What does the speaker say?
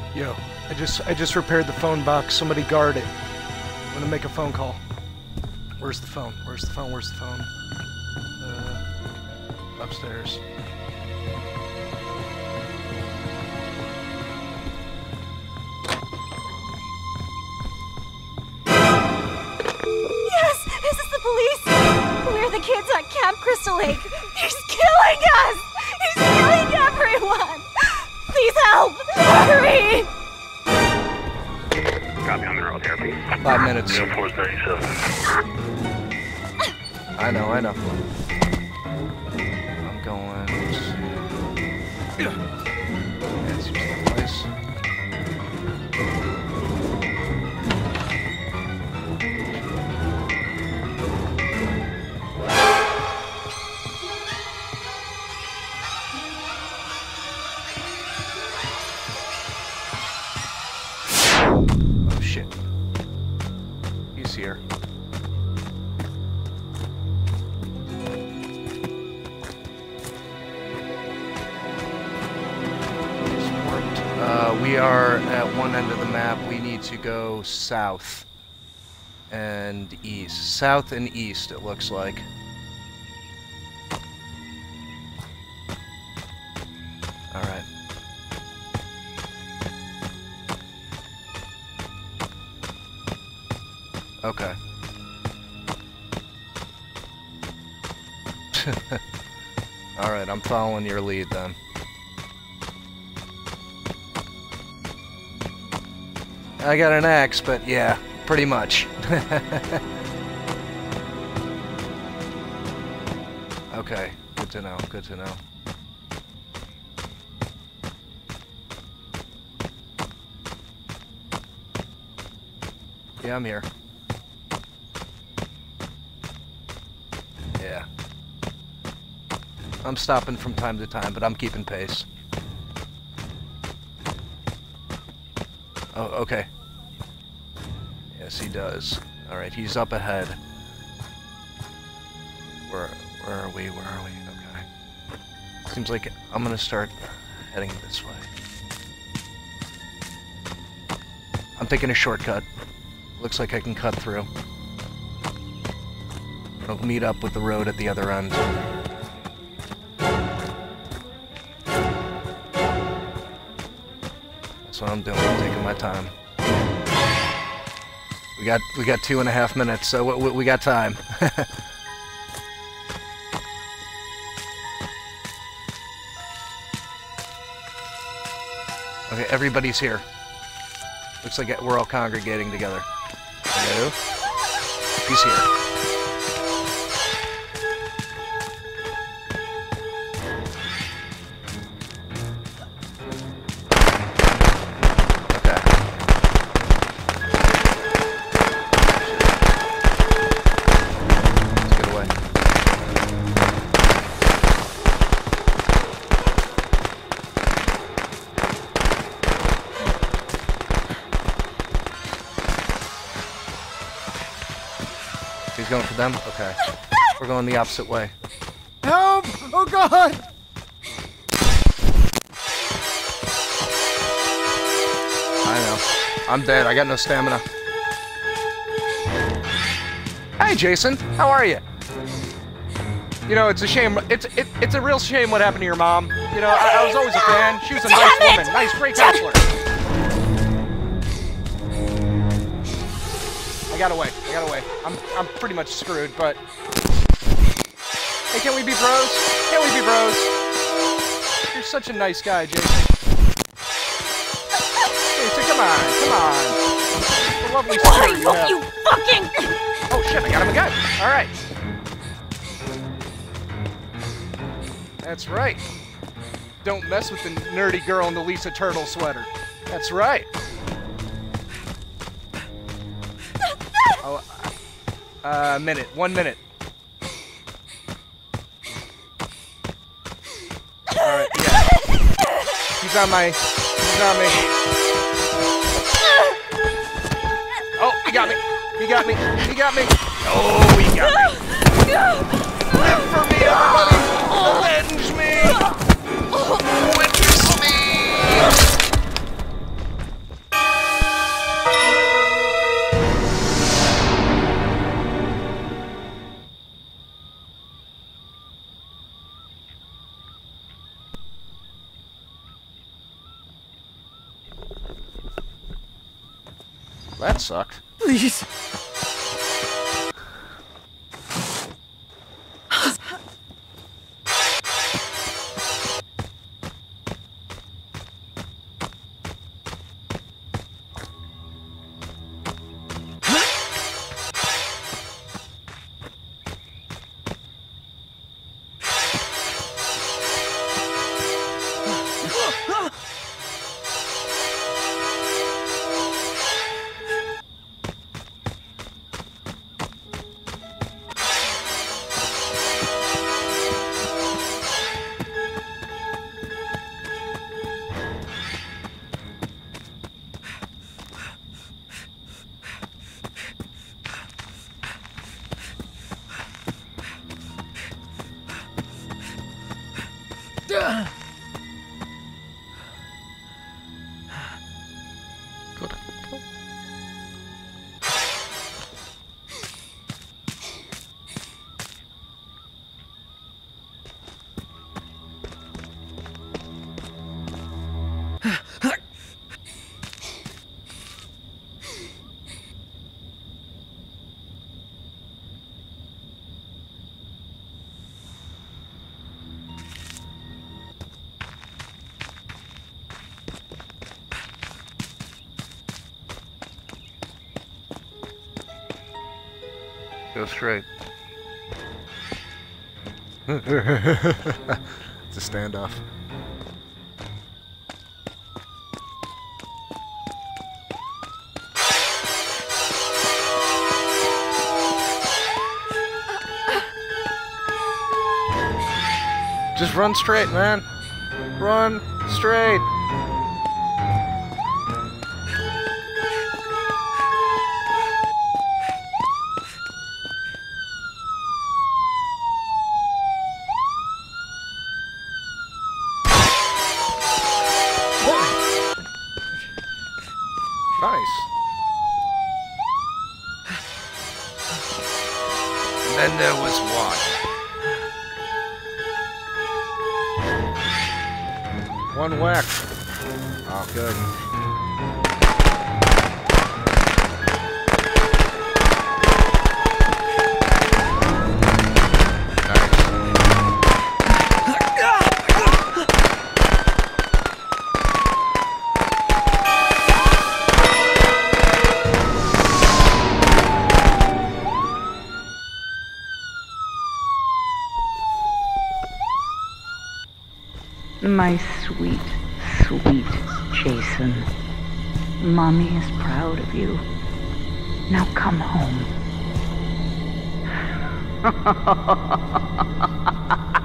Yo, I just repaired the phone box. Somebody guard it. I'm gonna make a phone call. Where's the phone? Where's the phone? Where's the phone? Upstairs. Yes! Is this the police? We're the kids at Camp Crystal Lake. He's killing us! He's killing everyone! Please help! Hurry! Copy on the road therapy. 5 minutes. 0437. I know. I'm going to... Yeah, it seems like a place. Oh shit. He's here. We are at one end of the map. We need to go south and east. South and east, it looks like. Alright. Okay. Alright, I'm following your lead then. I got an axe, but yeah, pretty much. Okay, good to know, good to know. Yeah, I'm here. Yeah. I'm stopping from time to time, but I'm keeping pace. Oh, okay. Yes, he does. Alright, he's up ahead. Where are we? Where are we? Okay. Seems like I'm gonna start heading this way. I'm taking a shortcut. Looks like I can cut through. I'll meet up with the road at the other end. That's what I'm doing. I'm taking my time. We got 2.5 minutes, so we got time. Okay, everybody's here. Looks like we're all congregating together. Hello? He's here. He's going for them? Okay. We're going the opposite way. Help! Oh god! I know. I'm dead. I got no stamina. Hey, Jason. How are you? You know, it's a shame. It's a real shame what happened to your mom. You know, I was always a fan. She was a nice woman. Nice, great counselor. I got away. I'm pretty much screwed, but... Hey, can we be bros? Can we be bros? You're such a nice guy, Jason. Jason, come on. The lovely spirit you have. You fucking... Oh shit, I got him again. Alright. That's right. Don't mess with the nerdy girl in the Lisa Turtle sweater. That's right. Oh, minute. 1 minute. Alright, yeah. He's on me. Oh, he got me. Oh, he got me. Live for me, everybody! Avenge me! Witness me! That sucked. Please. Good. Go straight. It's a standoff. Just run straight, man. Run straight. Nice. And then there was one whack. Oh, good. My sweet, sweet Jason. Mommy is proud of you. Now come home.